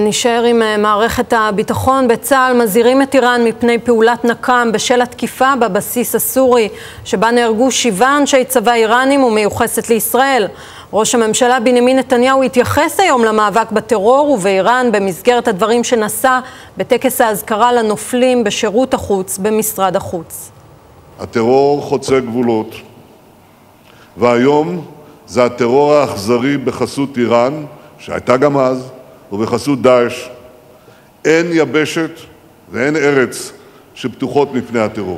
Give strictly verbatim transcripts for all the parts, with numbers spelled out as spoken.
נשאר עם מערכת הביטחון. בצה"ל מזהירים את איראן מפני פעולת נקם בשל התקיפה בבסיס הסורי, שבה נהרגו שבעה אנשי צבא איראנים ומיוחסת לישראל. ראש הממשלה בנימין נתניהו התייחס היום למאבק בטרור ובאיראן במסגרת הדברים שנשא בטקס ההזכרה לנופלים בשירות החוץ במשרד החוץ. הטרור חוצה גבולות, והיום זה הטרור האכזרי בחסות איראן, שהייתה גם אז, ובחסות דאעש. אין יבשת ואין ארץ שפתוחות מפני הטרור.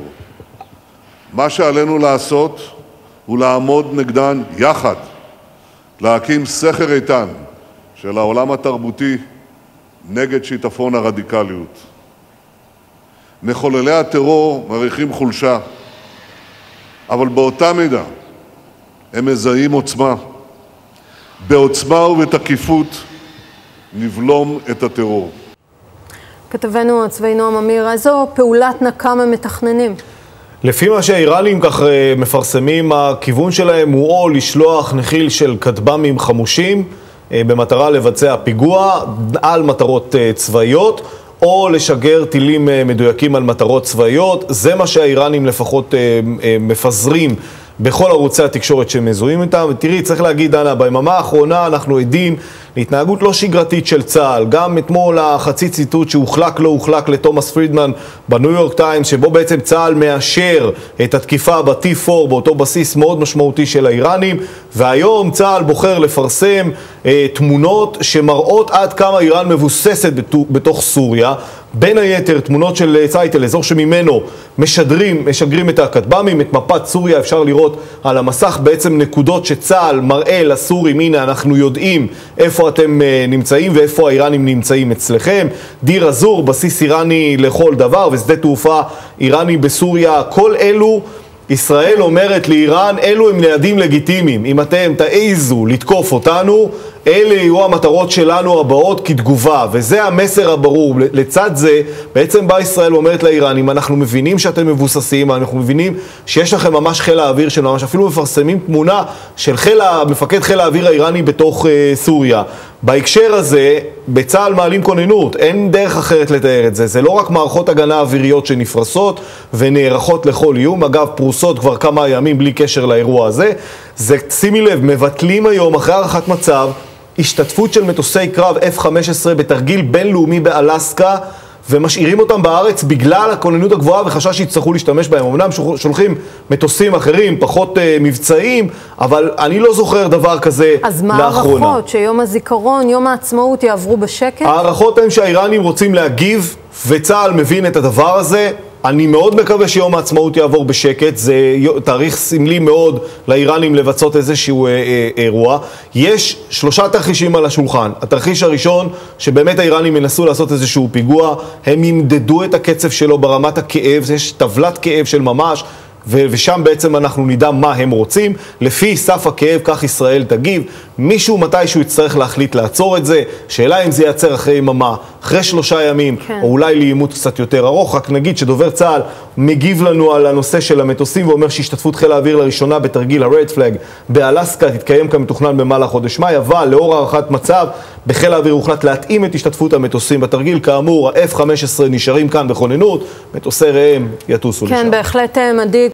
מה שעלינו לעשות הוא לעמוד נגדן יחד, להקים סכר איתן של העולם התרבותי נגד שיטפון הרדיקליות. מחוללי הטרור מריחים חולשה, אבל באותה מידה הם מזהים עוצמה. בעוצמה ובתקיפות נבלום את הטרור. כתבנו הצבאי נועם אמיר, איזו פעולת נקם הם מתכננים? לפי מה שהאיראנים כך מפרסמים, הכיוון שלהם הוא או לשלוח נחיל של כטב"מים חמושים במטרה לבצע פיגוע על מטרות צבאיות, או לשגר טילים מדויקים על מטרות צבאיות. זה מה שהאיראנים לפחות מפזרים בכל ערוצי התקשורת שמזוהים איתם. ותראי, צריך להגיד, דנה, ביממה האחרונה אנחנו עדים להתנהגות לא שגרתית של צה"ל. גם אתמול החצי ציטוט שהוחלק לא הוחלק לתומאס פרידמן בניו יורק טיימס, שבו בעצם צה"ל מאשר את התקיפה ב-טי פור, באותו בסיס מאוד משמעותי של האיראנים. והיום צה"ל בוחר לפרסם אה, תמונות שמראות עד כמה איראן מבוססת בתוך סוריה. בין היתר תמונות של צייטל, אזור שממנו משדרים, משגרים את הכטב"מים, את מפת סוריה. אפשר לראות על המסך בעצם נקודות שצה"ל מראה לסורים, הנה אנחנו יודעים איפה אתם נמצאים ואיפה האיראנים נמצאים אצלכם. דיר אזור, בסיס איראני לכל דבר, ושדה תעופה איראני בסוריה. כל אלו, ישראל אומרת לאיראן, אלו הם יעדים לגיטימיים. אם אתם תעזו לתקוף אותנו, אלה יהיו המטרות שלנו הבאות כתגובה. וזה המסר הברור. לצד זה, בעצם באה ישראל אומרת לאיראנים, אנחנו מבינים שאתם מבוססים, אנחנו מבינים שיש לכם ממש חיל האוויר שלנו, ממש אפילו מפרסמים תמונה של חיל, מפקד חיל האוויר האיראני בתוך uh, סוריה. בהקשר הזה, בצה"ל מעלים כוננות, אין דרך אחרת לתאר את זה. זה לא רק מערכות הגנה אוויריות שנפרסות ונערכות לכל איום, אגב פרוסות כבר כמה ימים בלי קשר לאירוע הזה. זה, שימי לב, מבטלים היום אחרי הערכת מצב השתתפות של מטוסי קרב אף חמש עשרה בתרגיל בינלאומי באלסקה, ומשאירים אותם בארץ בגלל הכוננות הגבוהה וחשש שיצטרכו להשתמש בהם. אמנם שולחים מטוסים אחרים, פחות uh, מבצעיים, אבל אני לא זוכר דבר כזה לאחרונה. אז מה הערכות? שיום הזיכרון, יום העצמאות יעברו בשקט? הערכות הן שהאיראנים רוצים להגיב, וצה"ל מבין את הדבר הזה. אני מאוד מקווה שיום העצמאות יעבור בשקט. זה תאריך סמלי מאוד לאיראנים לבצעות איזשהו אירוע. יש שלושה תרחישים על השולחן. התרחיש הראשון, שבאמת האיראנים ינסו לעשות איזשהו פיגוע, הם ימדדו את הקצב שלו ברמת הכאב, יש טבלת כאב של ממש, ושם בעצם אנחנו נדע מה הם רוצים. לפי סף הכאב, כך ישראל תגיב. מישהו מתישהו יצטרך להחליט לעצור את זה. שאלה אם זה ייעצר אחרי יממה, אחרי שלושה ימים, כן. או אולי לעימות קצת יותר ארוך. רק נגיד שדובר צה"ל מגיב לנו על הנושא של המטוסים, ואומר שהשתתפות חיל האוויר לראשונה בתרגיל ה-Red Flag באלסקה תתקיים כמתוכנן במהלך חודש מאי, אבל לאור הערכת מצב, בחיל האוויר הוחלט להתאים את השתתפות המטוסים בתרגיל. כאמור, ה-אף חמש עשרה נשארים כאן בכוננות, מטוסי ראם יטוסו לשם. כן, בהחלט מדאיג.